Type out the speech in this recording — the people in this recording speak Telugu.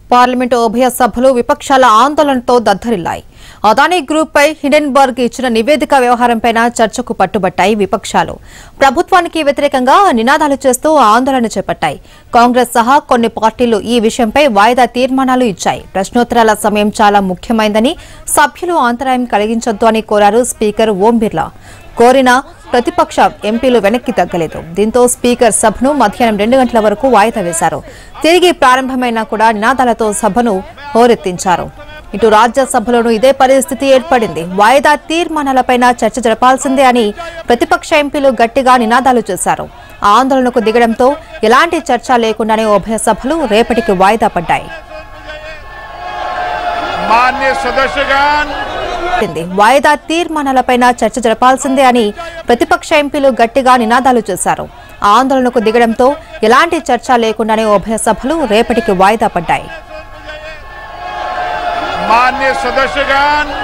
పార్లమెంటు ఉభయ సభలు విపక్షాల ఆందోళనతో దద్దరిల్లాయి. అదానీ గ్రూప్ పై హిడెన్బర్గ్ ఇచ్చిన నివేదిక వ్యవహారంపై చర్చకు పట్టుబట్టాయి విపక్షాలు. ప్రభుత్వానికి వ్యతిరేకంగా నినాదాలు చేస్తూ ఆందోళన చేపట్టాయి. కాంగ్రెస్ సహా కొన్ని పార్టీలు ఈ విషయంపై వాయిదా తీర్మానాలు ఇచ్చాయి. ప్రశ్నోత్తరాల సమయం చాలా ముఖ్యమైందని, సభ్యులు అంతరాయం కలిగించొద్దు అని కోరారు స్పీకర్ ఓం బిర్లా. కోరిన ప్రతిపక్ష ఎంపీలు వెనక్కి తగ్గలేదు. దీంతో స్పీకర్ సభను మధ్యాహ్నం 2 గంటల వరకు వాయిదా వేశారు. తిరిగి ప్రారంభమైనా కూడా నినాదాలతో సభను హోరెత్తించారు. ఇటు రాజ్యసభలోనూ ఇదే పరిస్థితి ఏర్పడింది. వాయిదా తీర్మానాలపై చర్చ జరపాల్సిందే అని ప్రతిపక్ష ఎంపీలు గట్టిగా నినాదాలు చేశారు. ఆందోళనకు దిగడంతో ఎలాంటి చర్చ లేకుండానే ఉభయ సభలు రేపటికి వాయిదా పడ్డాయి. వాయిదా తీర్మానాలపై చర్చ జరపాల్సిందే అని ప్రతిపక్ష ఎంపీలు గట్టిగా నినాదాలు చేశారు. ఆందోళనకు దిగడంతో ఎలాంటి చర్చ లేకుండానే ఉభయ సభలు రేపటికి వాయిదా పడ్డాయి. माननीय सदस्यगण